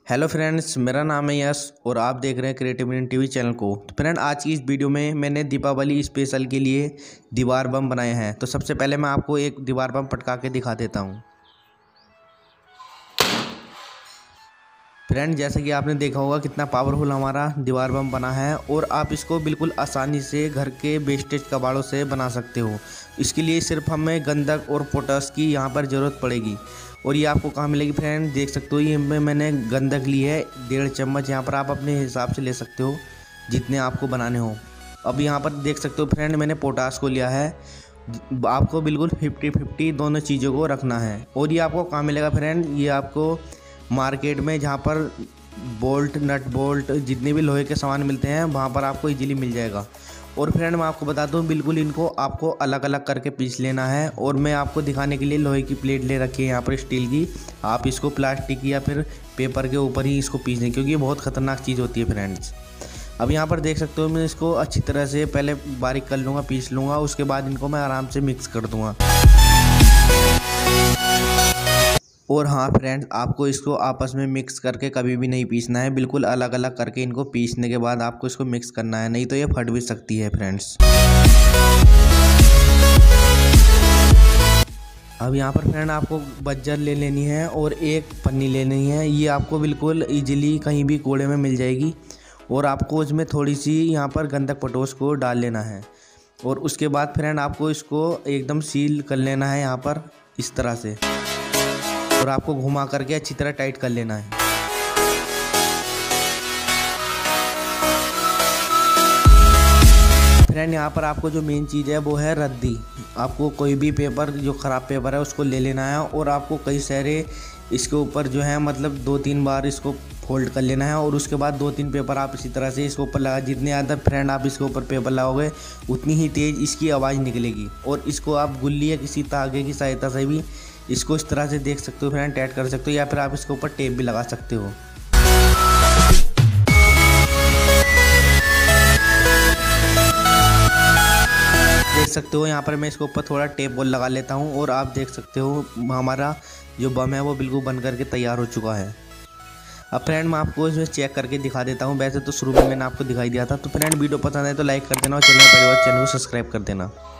Hello friends, मेरा नाम है यश और आप देख रहे हैं क्रिएटिव इंडियन टीवी चैनल को। तो फ्रेंड, आज की इस वीडियो में मैंने दीपावली स्पेशल के लिए दीवार बम बनाए हैं। तो सबसे पहले मैं आपको एक दीवार बम पटका के दिखा देता हूं। फ्रेंड, जैसे कि आपने देखा होगा कितना पावरफुल हमारा दीवार बम बना है और आप इसको बिल्कुल आसानी से घर के वेस्टेज कबाड़ों से बना सकते हो। इसके लिए सिर्फ हमें गंधक और पोटास की यहाँ पर ज़रूरत पड़ेगी। और ये आपको कहाँ मिलेगी फ्रेंड, देख सकते हो ये मैंने गंधक ली है 1.5 चम्मच। यहाँ पर आप अपने हिसाब से ले सकते हो जितने आपको बनाने हो। अब यहाँ पर देख सकते हो फ्रेंड, मैंने पोटास को लिया है। आपको बिल्कुल 50-50 दोनों चीज़ों को रखना है। और ये आपको कहाँ मिलेगा फ्रेंड, ये आपको मार्केट में जहाँ पर बोल्ट नट बोल्ट जितने भी लोहे के सामान मिलते हैं वहाँ पर आपको इजीली मिल जाएगा। और फ्रेंड, मैं आपको बताता हूँ बिल्कुल इनको आपको अलग अलग करके पीस लेना है। और मैं आपको दिखाने के लिए लोहे की प्लेट ले रखी है यहाँ पर स्टील की। आप इसको प्लास्टिक या फिर पेपर के ऊपर ही इसको पीस दें, क्योंकि ये बहुत ख़तरनाक चीज़ होती है फ्रेंड्स। अब यहाँ पर देख सकते हो मैं इसको अच्छी तरह से पहले बारीक कर लूँगा, पीस लूँगा। उसके बाद इनको मैं आराम से मिक्स कर दूँगा। और हाँ फ्रेंड्स, आपको इसको आपस में मिक्स करके कभी भी नहीं पीसना है। बिल्कुल अलग अलग करके इनको पीसने के बाद आपको इसको मिक्स करना है, नहीं तो ये फट भी सकती है फ्रेंड्स। अब यहाँ पर फ्रेंड आपको बज्जर ले लेनी है और एक पन्नी ले लेनी है। ये आपको बिल्कुल इजीली कहीं भी कूड़े में मिल जाएगी। और आपको उसमें थोड़ी सी यहाँ पर गंधक पोटोस को डाल लेना है। और उसके बाद फ्रेंड आपको इसको एकदम सील कर लेना है यहाँ पर इस तरह से। और आपको घुमा करके अच्छी तरह टाइट कर लेना है। फ्रेंड, यहाँ पर आपको जो मेन चीज़ है वो है रद्दी। आपको कोई भी पेपर जो ख़राब पेपर है उसको ले लेना है। और आपको कई सारे इसके ऊपर जो है मतलब 2-3 बार इसको फोल्ड कर लेना है। और उसके बाद 2-3 पेपर आप इसी तरह से इसके ऊपर लगा। जितने ज़्यादा फ्रेंड आप इसके ऊपर पेपर लगाओगे उतनी ही तेज़ इसकी आवाज़ निकलेगी। और इसको आप गुल्ली या किसी धागे की सहायता से भी इसको इस तरह से देख सकते हो फ्रेंड, टाइट कर सकते हो। या फिर आप इसके ऊपर टेप भी लगा सकते हो। देख सकते हो यहाँ पर मैं इसके ऊपर थोड़ा टेप बॉल लगा लेता हूँ। और आप देख सकते हो हमारा जो बम है वो बिल्कुल बन करके तैयार हो चुका है। अब फ्रेंड, मैं आपको इसमें चेक करके दिखा देता हूँ। वैसे तो शुरू में मैंने आपको दिखाई दिया था। तो फ्रेंड, वीडियो पसंद है तो लाइक कर देना और चैनल को सब्सक्राइब कर देना।